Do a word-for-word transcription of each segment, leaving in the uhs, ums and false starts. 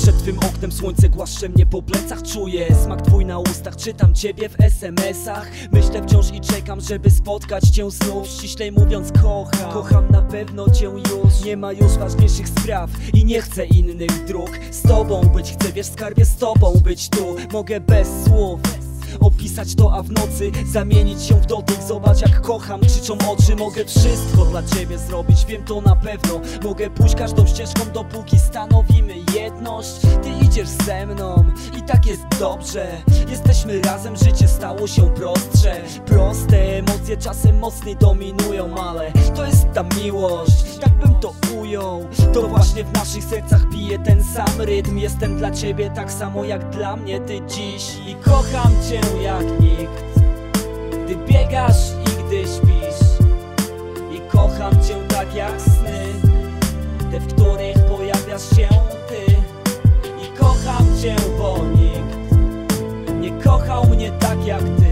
Przed twym oknem słońce głaszcze mnie po plecach. Czuję smak twój na ustach, czytam ciebie w es em esach. Myślę wciąż i czekam, żeby spotkać cię znów. Ściślej mówiąc kocham, kocham na pewno cię już. Nie ma już ważniejszych spraw i nie chcę innych dróg. Z tobą być chcę, wiesz skarbie, z tobą być tu. Mogę bez słów opisać to, a w nocy zamienić się w dotyk. Zobacz jak kocham, krzyczą oczy. Mogę wszystko dla ciebie zrobić, wiem to na pewno. Mogę pójść każdą ścieżką, dopóki stanowimy jedność. Ty idziesz ze mną i tak jest dobrze. Jesteśmy razem, życie stało się prostsze. Proste emocje czasem mocniej dominują, ale to jest ta miłość, tak bym to ujął. To właśnie w naszych sercach bije ten sam rytm. Jestem dla ciebie tak samo jak dla mnie ty dziś. I kocham cię jak nikt, gdy biegasz i gdy śpisz. I kocham cię tak jak sny, te, w których pojawiasz się ty. I kocham cię, bo nikt nie kochał mnie tak jak ty.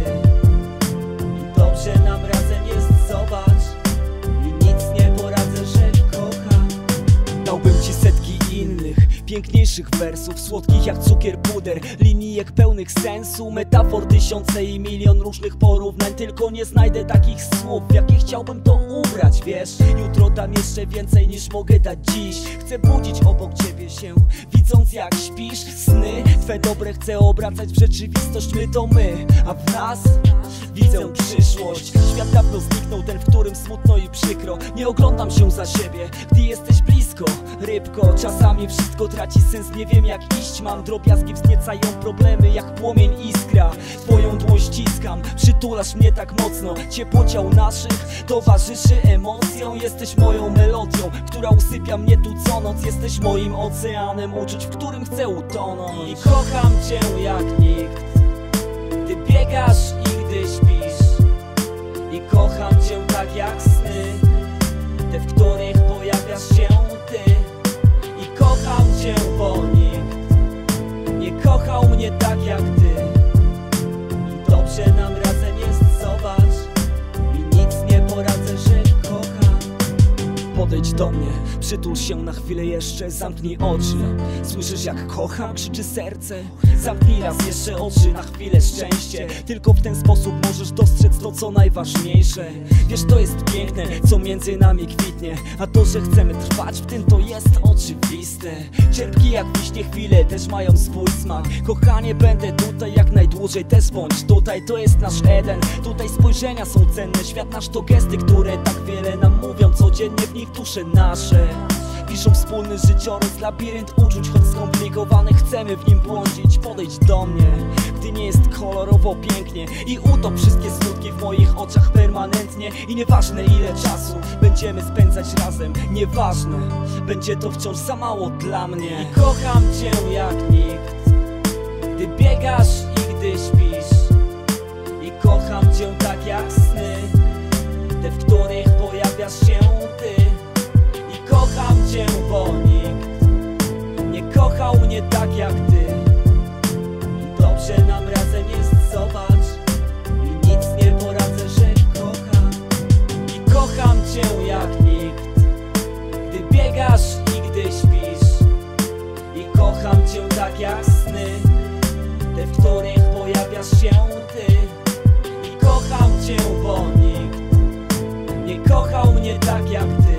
I dobrze nam razem jest, zobacz. I nic nie poradzę, że kocham. Dałbym ci setki innych piękniejszych wersów, słodkich jak cukier puder, linijek pełnych sensu, metafor tysiące i milion różnych porównań. Tylko nie znajdę takich słów, w jakie chciałbym to ubrać, wiesz. Jutro dam jeszcze więcej niż mogę dać dziś. Chcę budzić obok ciebie się, widząc jak śpisz. Sny twe dobre chcę obracać w rzeczywistość. My to my, a w nas widzę przyszłość. Świat dawno zniknął, ten, w którym smutno i przykro. Nie oglądam się za siebie, gdy jesteś blisko, rybko. Czasami wszystko traci sens, nie wiem jak iść. Mam drobiazgi, wzniecają problemy jak płomień iskra. Twoją dłoń ściskam, przytulasz mnie tak mocno. Ciepło ciał naszych towarzyszy emocjom. Jesteś moją melodią, która usypia mnie tu co noc. Jesteś moim oceanem uczuć, w którym chcę utonąć. I kocham cię jak nikt, gdy biegasz i gdy śpisz. I kocham cię tak jak sny, te, w których pojawiasz się ty. I kocham cię, bo nikt nie kochał mnie tak jak ty. I dobrze nam razem jest, zobacz. I nic nie poradzę, że kocham. Podejdź do mnie, przytul się na chwilę jeszcze, zamknij oczy. Słyszysz jak kocham, krzyczy serce. Zamknij raz jeszcze oczy, na chwilę szczęście. Tylko w ten sposób możesz dostrzec to, co najważniejsze. Wiesz, to jest piękne, co między nami kwitnie. A to, że chcemy trwać w tym, to jest oczywiste. Cierpki jak wiśnie chwile też mają swój smak. Kochanie, będę tutaj jak najdłużej, też bądź tutaj. To jest nasz Eden, tutaj spojrzenia są cenne. Świat nasz to gesty, które tak wiele nam mówią. Codziennie w nich dusze nasze piszą wspólny życiorys, labirynt uczuć, choć skomplikowany, chcemy w nim błądzić. Podejdź do mnie, gdy nie jest kolorowo pięknie. I utop wszystkie smutki w moich oczach permanentnie. I nieważne ile czasu będziemy spędzać razem, nieważne, będzie to wciąż za mało dla mnie. I kocham cię jak nikt, gdy biegasz i gdy śpisz. I kocham cię tak jak sny, te, w których pojawiasz się ty. I kocham cię, bo nikt nie kochał mnie tak jak ty. I dobrze nam razem jest, zobacz. I nic nie poradzę, że kocham. I kocham cię jak nikt, gdy biegasz i gdy śpisz. I kocham cię tak jak sny, te, w których pojawiasz się ty. I kocham cię, bo nikt nie kochał mnie tak jak ty.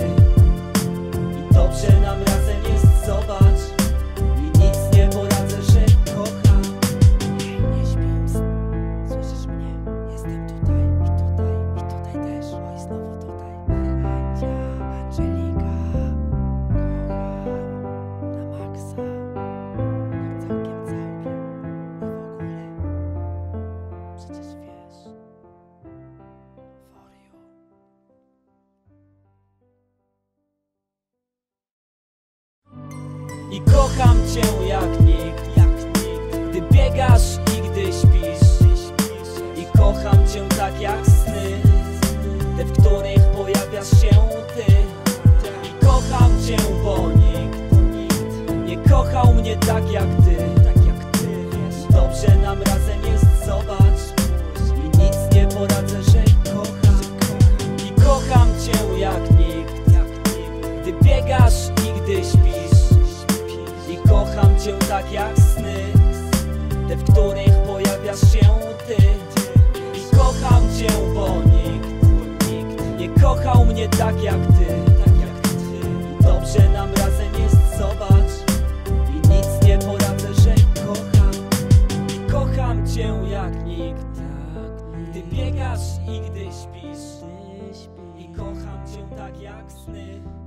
I dobrze nam razem jest, zobacz. I nic nie poradzę, że kocham. Nie śpię, słyszysz mnie? Jestem tutaj i tutaj i tutaj też. O, i znowu tutaj. Andzia, Angelika, kocham na maksa. Tak całkiem, całkiem. I w ogóle przecież wiesz. For you. I kocham cię jak nikt, jak nikt, gdy biegasz i gdy śpisz. I kocham cię tak jak sny, te, w których pojawiasz się ty. I kocham cię, bo nikt nie kochał mnie tak jak ty. Dobrze nam razem jest, zobacz. I nic nie poradzę, że kocham. I kocham cię jak nikt, gdy biegasz i gdy śpisz. I kocham cię cię tak jak sny, te, w których pojawiasz się ty. I kocham cię, bo nikt, nikt nie kochał mnie tak jak ty, tak jak ty. I dobrze nam razem jest, zobacz, i nic nie poradzę, że kocham. I kocham cię jak nikt. Ty biegasz i gdy śpisz, i kocham cię tak jak sny.